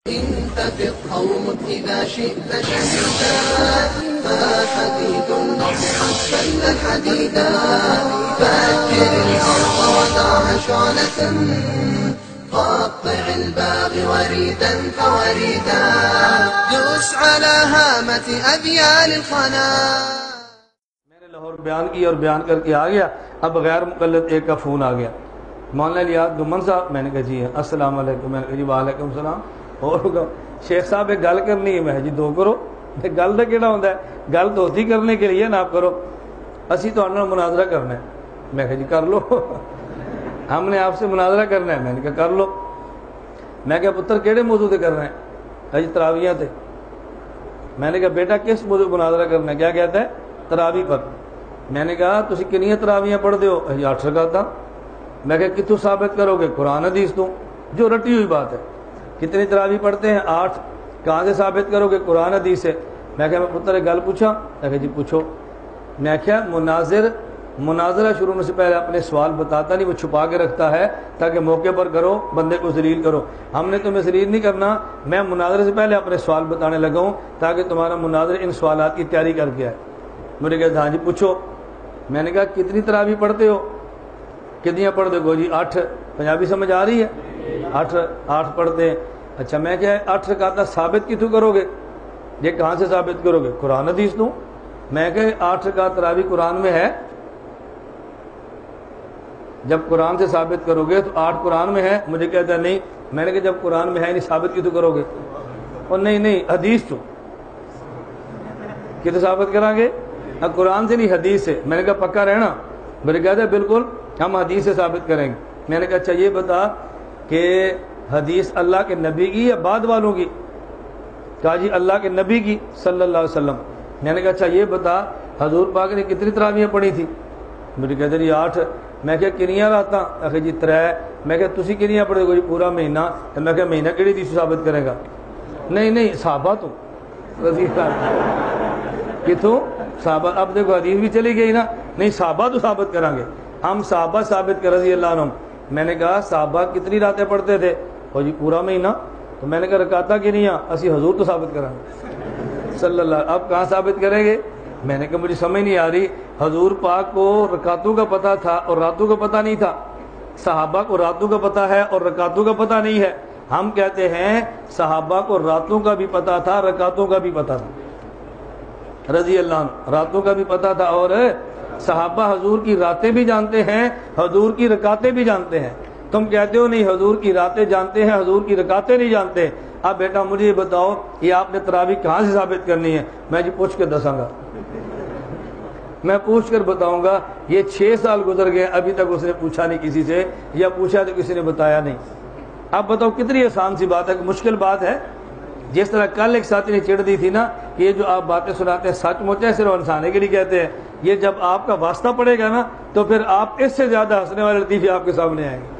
إن تفق قوم إذا شئت شهيدا فحديد نصحت بل الحديدا فأجر الأرض ودعها شعلة قطع الباغي وريدا فوريدا دوس على هامة أذيال الخنا. میں نے لاہور بیان کی اور بیان کر کے آ گیا. اب غیر مقلد ایک کا فون آ گیا, مولانا الیاس گمن صاحب. میں نے کہا جی السلام علیکم. میں نے کہا جی وعلیکم السلام. اور شیخ صاحب ایک گل کرنی ہے. میں جی دو کرو. گل کا کہڑا ہوتا ہے, گل دوستی کرنے کے لیے نہ آپ کرو, اسی تو مناظرہ کرنا ہے. میں کہا جی کر لو, ہم نے آپ سے مناظرہ کرنا ہے. میں نے کہا کر لو. میں کہا پتر کہڑے موضوع سے کرنا ہے؟ جی تراویحاں تھے. میں نے کہا بیٹا کس موضوع مناظرہ کرنا ہے؟ کیا کہتا ہے؟ تراویح پر. میں نے کہا تسی کنیاں تراویحاں پڑھ دیو؟ 8 رکعتاں. میں کہا کتوں ثابت کرو گے؟ قرآن حدیث تو, جو رٹی ہوئی بات ہے. کتنی تراویح پڑھتے ہیں؟ 8. کہاں سے ثابت کرو گے؟ قرآن حدیث سے. میں کہا میں پتر گل پوچھا؟ میں کہا جی پوچھو. میں کہا مناظرہ شروع ہونے سے پہلے اپنے سوال بتاتا نہیں, وہ چھپا کے رکھتا ہے تاکہ موقع پر کرو, بندے کو ذلیل کرو. ہم نے تمہیں ذلیل نہیں کرنا, میں مناظرے سے پہلے اپنے سوال بتانے لگا ہوں تاکہ تمہارا مناظر ان سوالات کی تیاری کر کے آئے. مجھے کہا ہاں جی پوچھو. میں نے کہا کتنی تراویح پڑھتے ہو؟ کتنی پڑھتے ہو جی 8. پنجابی سمجھ آ رہی ہے؟ 8 پڑھتے ہیں. اچھا میں کیا 8 رکعتاں ثابت کتوں کرو گے؟ یہ کہاں سے ثابت کرو گے؟ قرآن حدیث تو. میں کہ 8 رکعت تراویح قرآن میں ہے. جب قرآن سے ثابت کرو گے تو 8 قرآن میں ہے. مجھے کہتا ہے نہیں. میں نے کہا جب قرآن میں ہے نہیں ثابت کتوں کرو گے؟ اور نہیں حدیث تو کتوں ثابت کریں گے؟ قرآن سے نہیں حدیث سے. میں نے کہا پکا رہنا؟ میرے کہتا ہے بالکل ہم حدیث سے ثابت کریں گے. میں نے کہا اچھا یہ بتا کہ حدیث اللہ کے نبی کی یا بعد والوں کی؟ کہا جی اللہ کے نبی کی صلی اللہ علیہ وسلم. میں نے کہا اچھا یہ بتا حضور پاک نے کتنی تراویحیں پڑھی تھی؟ مجھے کہتے جی 8. میں کہا کنیاں راتاں؟ آخر جی 3. میں کہا تسی کنیاں پڑھے گو؟ جی پورا مہینہ. میں کہا مہینہ کہڑی حدیث ثابت کرے گا؟ نہیں صحابہ تو رضی اللہ کتوں صحابہ. اب دیکھو حدیث بھی چلی گئی نا. نہیں صحابہ تو ثابت کریں گے ہم, صحابہ ثابت کر رضی اللہ عنہم. میں نے کہا صحابہ کتنی راتیں پڑھتے تھے؟ اور جی پورا مہینہ. تو میں نے کہا رکعتاں کنیاں؟ اسی حضور تو ثابت کریں گے صلی اللہ. اب کہاں ثابت کریں گے؟ میں نے کہا مجھے سمجھ نہیں آ رہی. حضور پاک کو رکعتوں کا پتہ تھا اور راتوں کا پتہ نہیں تھا. صحابہ کو راتوں کا پتہ ہے اور رکعتوں کا پتہ نہیں ہے. ہم کہتے ہیں صحابہ کو راتوں کا بھی پتہ تھا, رکعتوں کا بھی پتہ تھا رضی اللہ عنہ. راتوں کا بھی پتہ تھا اور صحابہ حضور کی راتیں بھی جانتے ہیں, حضور کی رکعتیں بھی جانتے ہیں. تم کہتے ہو نہیں حضور کی راتیں جانتے ہیں, حضور کی رکعتیں نہیں جانتے. اب بیٹا مجھے یہ بتاؤ یہ آپ نے تراویح کہاں سے ثابت کرنی ہے؟ میں جی پوچھ کے دساں گا, میں پوچھ کر بتاؤں گا. یہ 6 سال گزر گئے ابھی تک اس نے پوچھا نہیں کسی سے, یا پوچھا تو کسی نے بتایا نہیں. اب بتاؤ کتنی آسان سی بات ہے, مشکل بات ہے. جس طرح کل ایک ساتھی نے چڑ دی تھی نا کہ یہ جو آپ باتیں سناتے ہیں سچ مچ ہے, صرف انسانے کے لیے کہتے ہیں. یہ جب آپ کا واسطہ پڑے گا نا تو پھر آپ اس سے زیادہ ہنسنے والے لطیفے آپ کے سامنے آئیں گے.